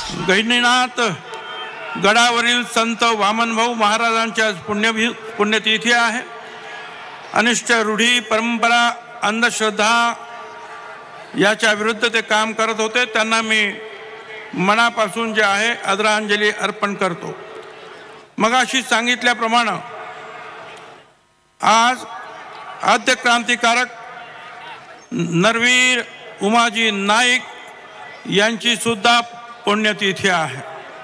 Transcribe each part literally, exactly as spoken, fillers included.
गहिनीनाथ गडावरील संत वामनभाऊ महाराजांच्या पुण्य पुण्यतिथी आहे। अनिष्ट रूढी परंपरा अंधश्रद्धा याच्या विरुद्ध ते काम करत होते, त्यांना मी मनापासून जे आहे आदरांजली अर्पण करतो। मगाशी सांगितल्याप्रमाणे आज आद्य क्रांतिकारक नरवीर उमाजी नाईक यांची सुद्धा पुण्यतिथी आहे।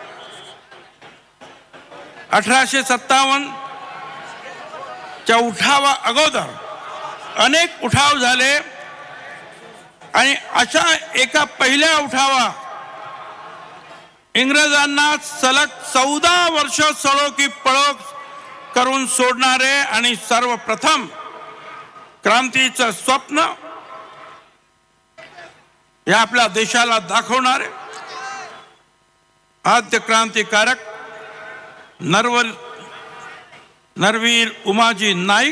अठराशे सत्तावन्न च्या उठावा अगोदर अनेक उठाव झाले आणि अशा एका पहिल्या उठावा इंग्रजांना सलग चौदा वर्ष सळोकी पळो करून सोडणारे आणि सर्वप्रथम क्रांतीचं स्वप्न या आपल्या देशाला दाखवणारे आद्य क्रांतिकारक नरवर नरवीर उमाजी नाईक,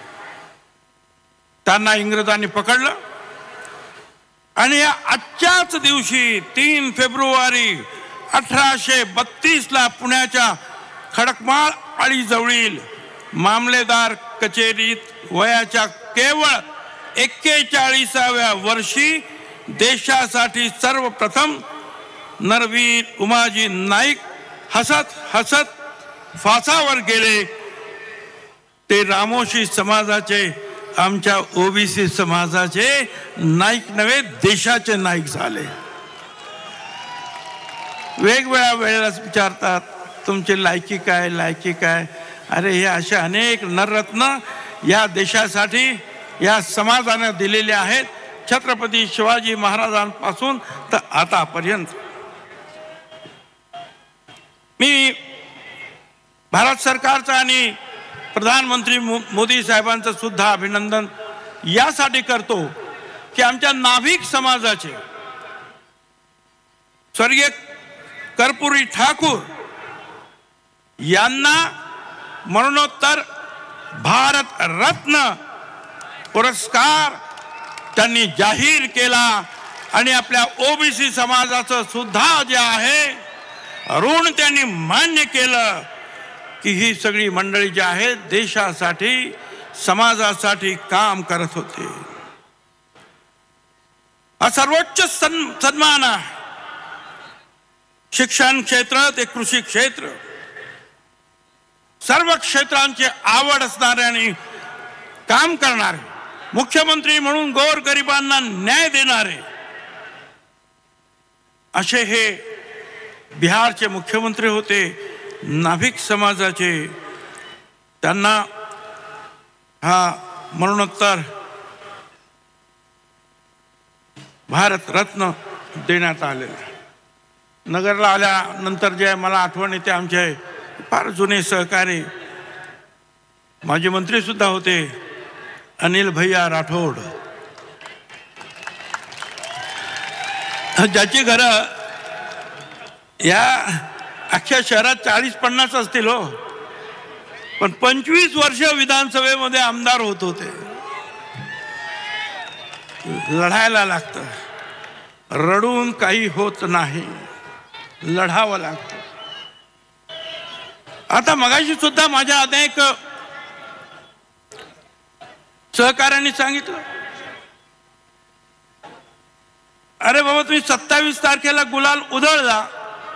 त्यांना इंग्रजांनी पकडलं आणि या आजच्याच दिवशी तीन फेब्रुवारी अठराशे बत्तीस ला पुण्याच्या खडकमाळ आळीजवळील मामलेदार कचेरीत वयाच्या केवळ एक्केचाळीसाव्या वर्षी देशासाठी सर्वप्रथम नरवीर उमाजी नाईक हसत हसत फासावर गेले। ते रामोशी समाजाचे, आमच्या ओबीसी समाजाचे नाईक नव्हे, देशाचे नाईक झाले। वेगवेगळ्या वेळेला विचारतात तुमची लायकी काय लायकी काय। अरे हे असे अनेक नररत्न या देशासाठी या समाजाने दिलेले आहेत, छत्रपती शिवाजी महाराजांपासून तर आतापर्यंत। मी भारत सरकारचा आणि प्रधानमंत्री मोदी साहेबांचं सुद्धा अभिनंदन यासाठी करतो की आमच्या नाभिक समाजाचे स्वर्गीय कर्पूरी ठाकूर यांना मरणोत्तर भारत रत्न पुरस्कार त्यांनी जाहीर केला आणि आपल्या ओबीसी समाजाचं सुद्धा जे आहे ऋण त्यांनी मान्य केलं की ही सगळी मंडळी जी आहे देशासाठी समाजासाठी काम करत होते। हा सर्वोच्च सन्मान आहे। शिक्षण क्षेत्र ते कृषी क्षेत्र सर्व क्षेत्रांची आवड असणारे आणि काम करणारे, मुख्यमंत्री म्हणून गोरगरिबांना न्याय देणारे असे हे बिहारचे मुख्यमंत्री होते, नाभिक समाजाचे। त्यांना हा मरणोत्तर भारत रत्न देण्यात आलेला। नगरला आल्यानंतर जे मला आठवण येते आमचे फार जुने सहकारी माजी मंत्री सुद्धा होते अनिल भैया राठोड, ज्याची घरं या अख्ख्या शहरात चाळीस पन्नास असतील हो, पण पंचवीस वर्ष विधानसभेमध्ये आमदार होत होते। लढायला लागतं, रडून काही होत नाही, लढावं लागतं। आता मगाशी सुद्धा माझ्या अनेक सहकार्यांनी सांगितलं, अरे बाबा तुम्ही सत्तावीस तारखेला गुलाल उधळला,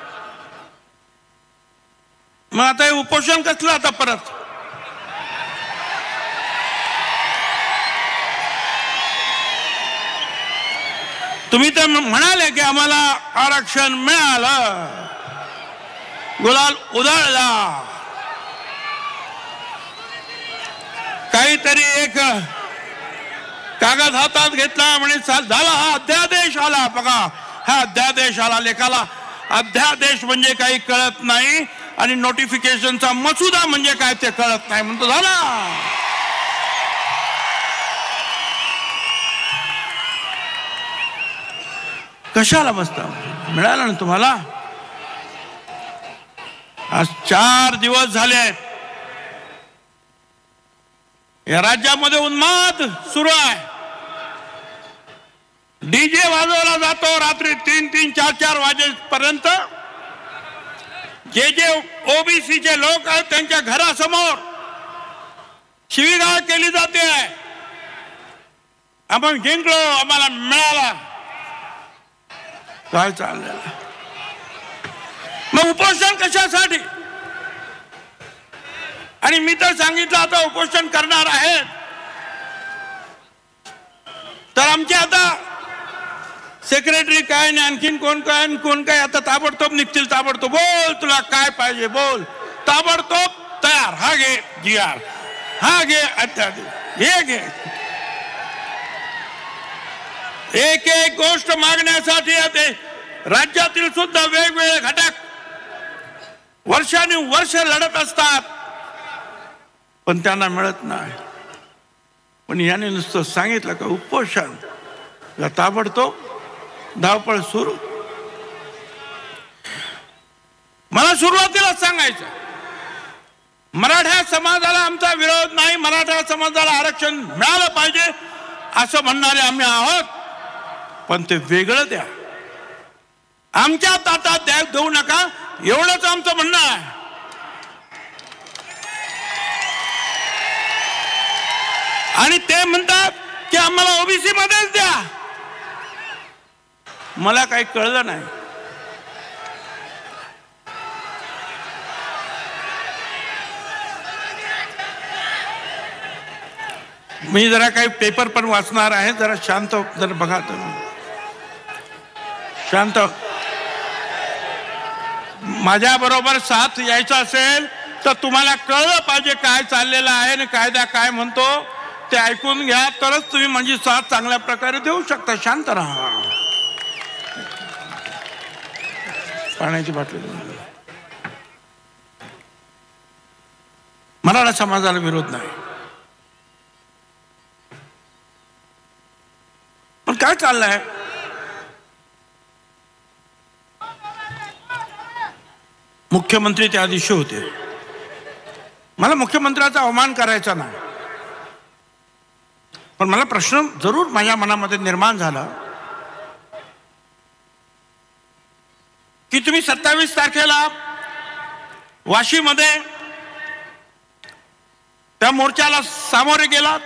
मग आता हे उपोषण कसलं आता परत? तुम्ही तर म्हणाले की आम्हाला आरक्षण मिळालं, गुलाल उधळला, काहीतरी एक कागद हातात घेतला म्हणे झाला हा अध्यादेश आला, बघा हा अध्यादेश आला। लेखाला अध्यादेश म्हणजे काही कळत नाही आणि नोटिफिकेशनचा मसुदा म्हणजे काय ते कळत नाही म्हणतो झाला। कशाला बसता? मिळालं ना तुम्हाला। आज चार दिवस झाले या राज्यामध्ये उन्माद सुरू आहे। डीजे वाजवला जातो रात्री तीन तीन चार चार वाजेपर्यंत। जे जे ओबीसीचे लोक आहेत त्यांच्या घरासमोर शिवीगाळ केली जाते आहे. आपण जिंकलो, आम्हाला मिळाला. काय चाललेलं? मग उपोषण कशासाठी? आणि मी तर सांगितलं आता उपोषण करणार आहेत तर आमचे आता सेक्रेटरी काय आणि आणखीन कोण काय कोण काय आता ताबडतोब निघतील. ताबडतोब बोल, तुला काय पाहिजे बोल. ताबडतोब तयार. हा घे जी आर, हा घे अत्याधिक, हे घे. एक एक गोष्ट मागण्यासाठी ते राज्यातील सुद्धा वेगवेगळे घटक वर्षानुवर्ष लढत असतात पण त्यांना मिळत नाही. पण याने नुसतं सांगितलं का उपोषण, ताबडतोब धावपळ सुरू. मला सुरुवातीला सांगायचं मराठा समाजाला आमचा विरोध नाही, मराठा समाजाला आरक्षण मिळालं पाहिजे असं म्हणणारे आम्ही आहोत. पण ते वेगळं द्या, आमच्या ताटात द्या देऊ नका, एवढंच आमचं म्हणणं आहे. आणि ते म्हणतात की आम्हाला ओबीसी मध्येच द्या. मला काही कळलं नाही. मी जरा काही पेपर पण वाचणार आहे. जरा शांत जरा बघा तुम्ही, शांत. माझ्या बरोबर साथ यायचं असेल तर तुम्हाला कळलं पाहिजे काय चाललेलं आहे आणि कायदा काय म्हणतो ते ऐकून घ्या, तरच तुम्ही म्हणजे साथ चांगल्या प्रकारे देऊ शकता. शांत राहा. पाण्याची बाटली. मराठा समाजाला विरोध नाही, पण काय चाललंय? मुख्यमंत्री त्या दिवशी होते. मला मुख्यमंत्र्याचा अवमान करायचा नाही, पण मला प्रश्न जरूर माझ्या मनामध्ये निर्माण झाला की तुम्ही सत्तावीस तारखेला वाशीमध्ये त्या मोर्चाला सामोरे गेलात.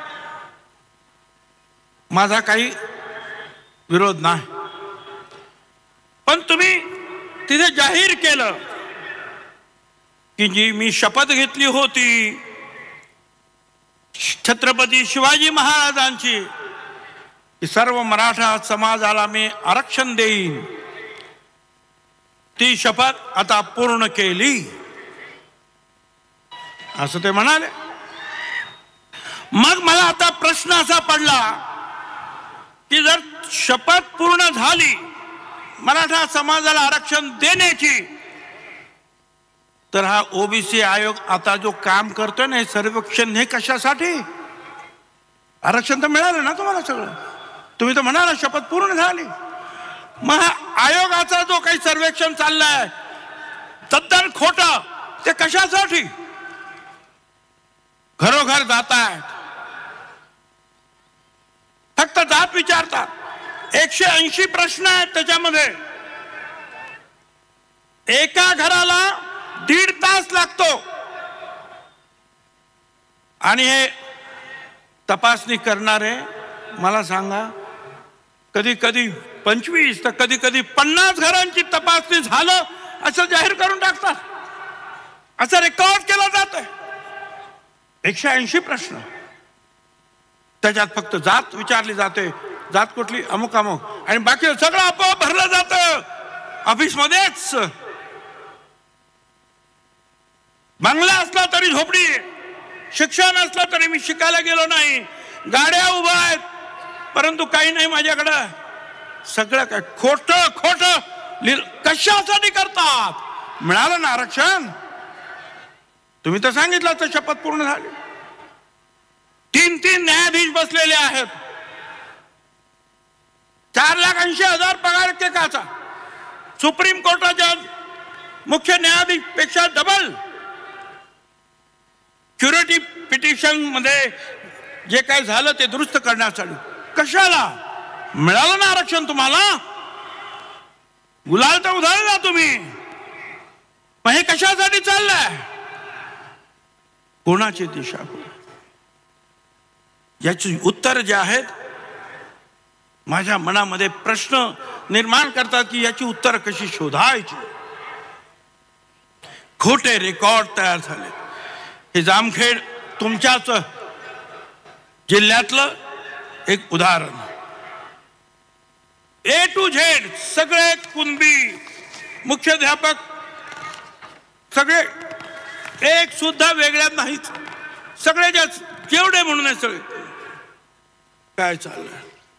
माझा काही विरोध नाही, पण तुम्ही तिथे जाहीर केलं की जी मी शपथ घेतली होती छत्रपती शिवाजी महाराजांची की सर्व मराठा समाजाला मी आरक्षण देईन, ती शपथ आता पूर्ण केली असं ते म्हणाले. मग मला आता प्रश्न असा पडला की जर शपथ पूर्ण झाली मराठा समाजाला आरक्षण देण्याची, तर हा ओबीसी आयोग आता जो काम करतोय ना, हे सर्वेक्षण, हे कशासाठी? आरक्षण तर मिळालं ना तुम्हाला सगळं, तुम्ही तर म्हणाला शपथ पूर्ण झाली. मग हा आयोगाचा जो काही सर्वेक्षण चाललाय तद्दन खोटं, ते कशासाठी? घरोघर जातायत, फक्त जात विचारतात. एकशे ऐंशी प्रश्न आहेत त्याच्यामध्ये. एका घराला दीड तास लागतो आणि हे तपासणी करणारे मला सांगा, कधी कधी पंचवीस तर कधी कधी पन्नास घरांची तपासणी झालं असं जाहीर करून टाकतात, असं रेकॉर्ड केलं जात. एकशे ऐंशी प्रश्न, त्याच्यात फक्त जात विचारली जाते, जात कुठली, अमुक अमुक, आणि बाकी सगळं आपोआप भरलं जातं ऑफिस मध्येच. बंगला असला तरी झोपडी, शिक्षण असलं तरी मी शिकायला गेलो नाही, गाड्या उभ्या आहेत परंतु काही नाही माझ्याकडं. सगळं काय खोट खोट कशासाठी करतात? मिळालं ना आरक्षण, तुम्ही तर सांगितलं तर शपथ पूर्ण झाली. तीन तीन न्यायाधीश बसलेले आहेत, चार लाख ऐंशी हजार पगार एकेकाचा. सुप्रीम कोर्टाच्या मुख्य न्यायाधीश पेक्षा डबल. क्युरेटिव पिटिशन मध्ये जे काय झालं ते दुरुस्त करण्यासाठी. कशाला? मिळालं ना आरक्षण तुम्हाला, गुलाल तर उधळला तुम्ही. मग हे कशासाठी चाललंय? कोणाची दिशाभूल? याची उत्तर जे आहेत माझ्या मनामध्ये प्रश्न निर्माण करतात की याची उत्तर कशी शोधायची. खोटे रेकॉर्ड तयार झाले. हे जामखेड तुमच्याच जिल्ह्यातलं एक उदाहरण. ए टू झेड सगळे कुणबी मुख्याध्यापक सगळे, एक सुद्धा वेगळ्या नाहीत. सगळे जेवढे म्हणून सगळे. काय चाललंय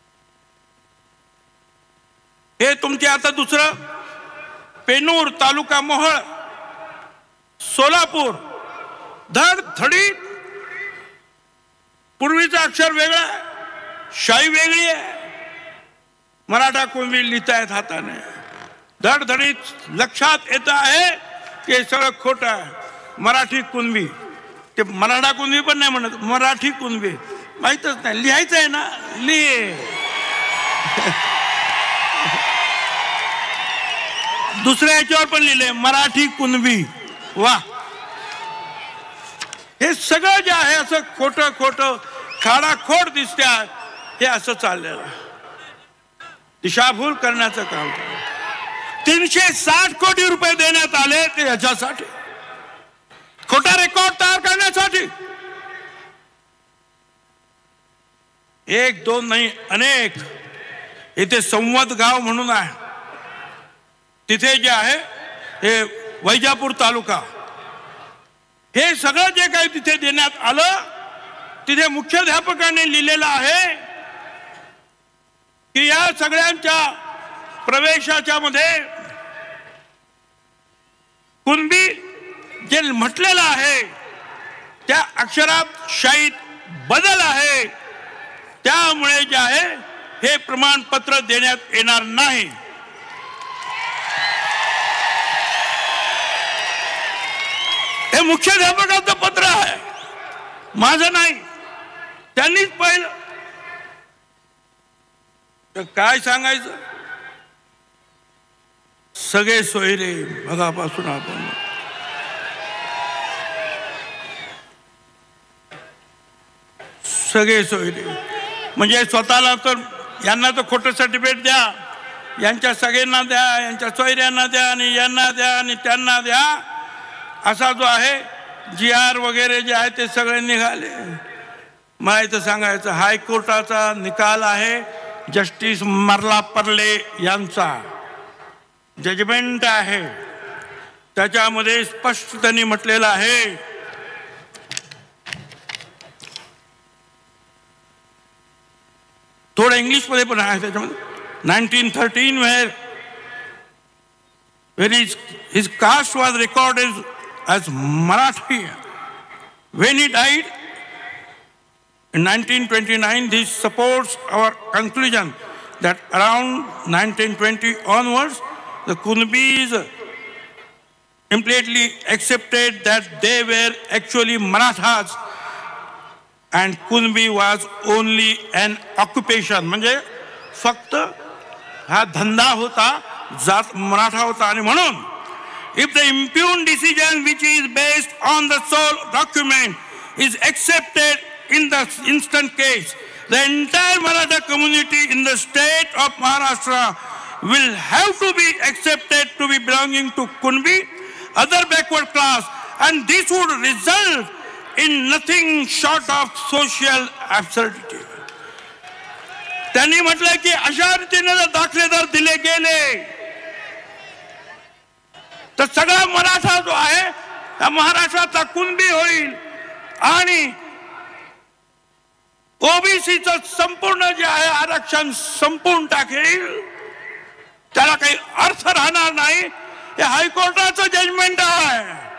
हे तुमचे? आता दुसरं पेनूर तालुका मोहोळ सोलापूर, धड धडी. पूर्वीचं अक्षर वेगळं आहे, शाई वेगळी आहे. मराठा कुणबी लिहितायत हाताने. धडधडीत लक्षात येत आहे की हे सगळं खोटं आहे. मराठी कुणबी, ते मराठा कुणबी पण नाही म्हणत, मराठी कुणबी. माहीतच नाही, लिहायचं आहे ना, लिहे. दुसऱ्या याच्यावर पण लिहिले मराठी कुणबी. वा, हे सगळं जे आहे असं खोटं खोटं खाडाखोड दिसते आहे. हे असं चाललेलं आहे. दिशाभूल करण्याचं काम. तीनशे साठ कोटी रुपये देण्यात आले ते याच्यासाठी, खोटा रेकॉर्ड तयार करण्यासाठी. एक दोन नाही, अनेक. इथे संवत गाव म्हणून आहे, तिथे जे आहे हे वैजापूर तालुका, हे सगळं जे काही तिथे देण्यात आलं, तिथे मुख्याध्यापकाने लिहिलेलं आहे की या सगळ्यांच्या प्रवेशाच्या मध्ये कुणबी जे म्हटलेलं आहे त्या अक्षरात शाईत बदल आहे, त्यामुळे जे आहे हे प्रमाणपत्र देण्यात येणार नाही. हे मुख्याध्यापकाचं पत्र आहे, माझं नाही. त्यांनीच पाहिलं तर काय सांगायचं. सगळे सोयरे बघापासून आपण सगळे सोयरे म्हणजे स्वतःला तर यांना तर खोटं सर्टिफिकेट द्या, यांच्या सगळ्यांना द्या, यांच्या सोयऱ्यांना द्या, आणि यांना द्या आणि त्यांना द्या, असा जो आहे जी आर वगैरे जे आहे ते सगळे निघाले. मला इथं सांगायचं, हायकोर्टाचा निकाल आहे, जस्टिस मर्ला पर्ले यांचा जजमेंट आहे, त्याच्यामध्ये स्पष्ट त्यांनी म्हटलेलं आहे थोडं इंग्लिश मध्ये पण आहे त्याच्यामध्ये. Nineteen thirteen where where is his caste was recorded as Marathi. When he died in nineteen twenty-nine, this supports our conclusion that around nineteen twenty onwards, the Kunbis implicitly accepted that they were actually Marathas and Kunbi was only an occupation. म्हणजे फक्त हा धंदा होता, जात मराठा होता. आणि म्हणून if the impugned decision which is based on the sole document is accepted in the instant case, the entire Maratha community in the state of Maharashtra will have to be accepted to be belonging to Kunbi, other backward class, and this would result in nothing short of social absurdity. त्यांनी म्हटलं की अशा रीतीने जर दाखले जर दिले गेले तर सगळा मराठा जो आहे त्या महाराष्ट्राचा कुणबी होईल आणि ओबीसीचं संपूर्ण जे आहे आरक्षण संपून टाकेल. त्याला काही अर्थ राहणार नाही. हे हायकोर्टाचं जजमेंट आहे.